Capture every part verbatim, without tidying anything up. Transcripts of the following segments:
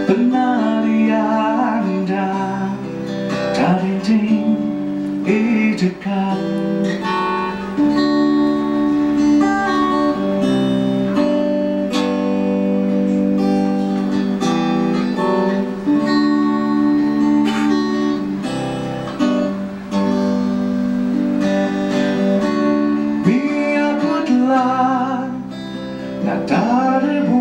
Pernah dianda dari jing ijekan Biarputlah nada debu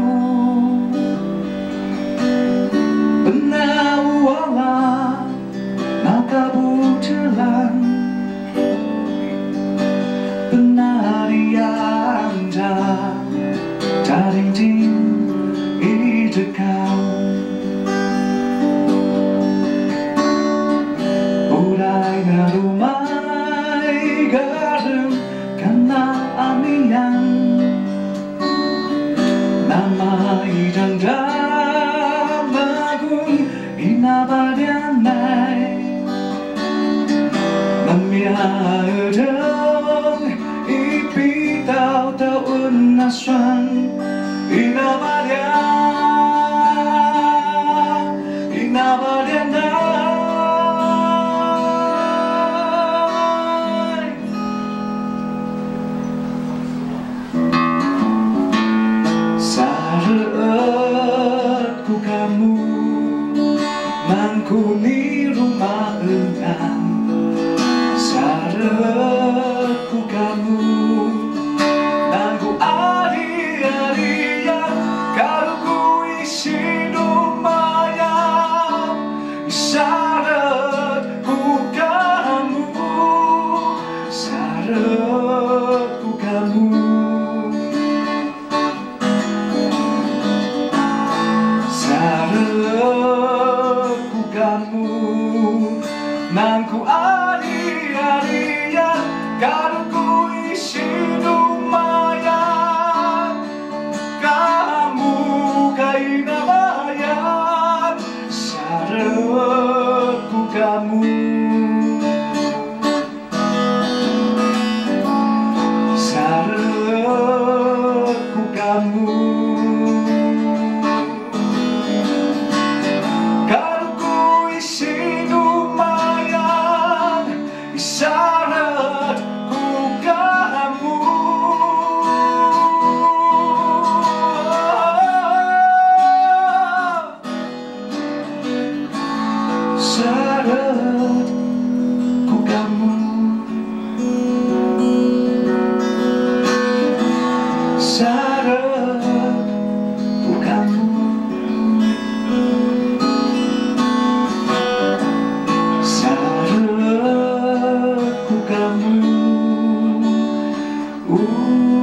Penawala maka butelan Pernah dianda dari jing ijekan Budai na lumai garam karena amian Nama ijanda bagun inabadianai Namia edeng ipi tau tau unaswan Inabadian Inabadianai Sareatku kamu mangkuni rumah enang Sareatku kamu nangku ari-arian kalau ku isi lumayan Sareatku kamu Sareatku kamu Sareatku kamu nangku ari-arian kalau ku isi lumayan kamu kaina bayan Sareatku kamu Sareatku kamu kalau ku isi lumayan Sareatku kamu Sareatku kamu Sareatku kamu Sareatku kamu uh.